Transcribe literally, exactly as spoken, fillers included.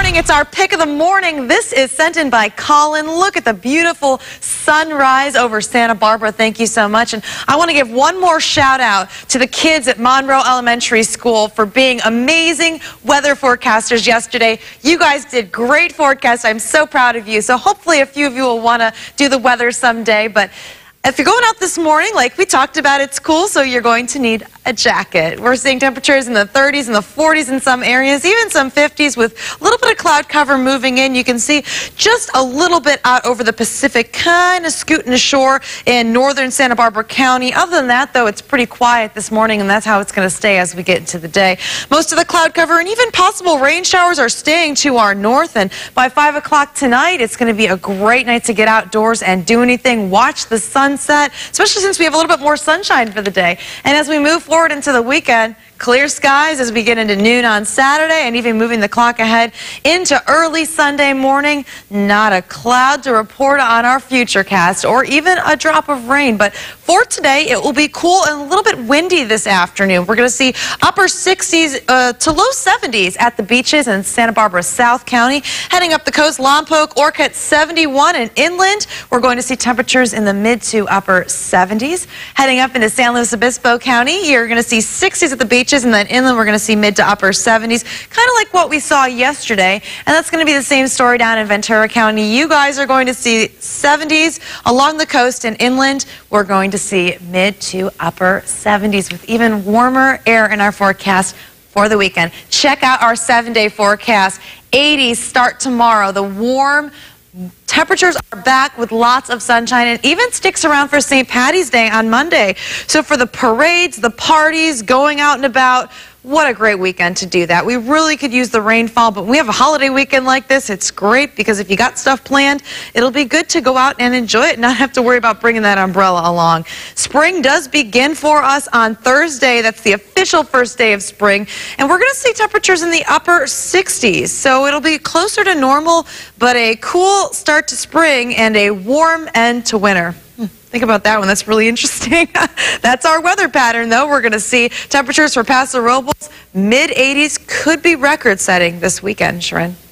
morning. It's our pick of the morning. This is sent in by Colin. Look at the beautiful sunrise over Santa Barbara. Thank you so much. And I want to give one more shout out to the kids at Monroe Elementary School for being amazing weather forecasters yesterday. You guys did great forecasts. I'm so proud of you. So hopefully a few of you will want to do the weather someday. But if you're going out this morning, like we talked about, it's cool, so you're going to need a jacket. We're seeing temperatures in the thirties and the forties in some areas, even some fifties with a little bit of cloud cover moving in. You can see just a little bit out over the Pacific, kind of scooting ashore in northern Santa Barbara County. Other than that, though, it's pretty quiet this morning, and that's how it's going to stay as we get into the day. Most of the cloud cover and even possible rain showers are staying to our north, and by five o'clock tonight, it's going to be a great night to get outdoors and do anything. Watch the sunset, especially since we have a little bit more sunshine for the day. And as we move forward into the weekend, clear skies as we get into noon on Saturday, and even moving the clock ahead into early Sunday morning. Not a cloud to report on our futurecast or even a drop of rain. But for today, it will be cool and a little bit windy this afternoon. We're going to see upper sixties uh, to low seventies at the beaches in Santa Barbara, South County. Heading up the coast, Lompoc, Orcutt seventy-one, and inland, we're going to see temperatures in the mid to upper seventies. Heading up into San Luis Obispo County, you're going to see sixties at the beach. And then inland, we're going to see mid to upper seventies, kind of like what we saw yesterday. And that's going to be the same story down in Ventura County. You guys are going to see seventies along the coast, and inland, we're going to see mid to upper seventies with even warmer air in our forecast for the weekend. Check out our seven-day forecast. eighties start tomorrow. The warm temperatures are back with lots of sunshine, and even sticks around for Saint Patty's Day on Monday. So for the parades, the parties, going out and about, what a great weekend to do that. We really could use the rainfall, but when we have a holiday weekend like this, it's great because if you got stuff planned, it'll be good to go out and enjoy it and not have to worry about bringing that umbrella along. Spring does begin for us on Thursday. That's the official first day of spring, and we're going to see temperatures in the upper sixties. So it'll be closer to normal, but a cool start to spring and a warm end to winter. Think about that one. That's really interesting. That's our weather pattern, though. We're going to see temperatures for Paso Robles, mid eighties, could be record-setting this weekend, Sharon.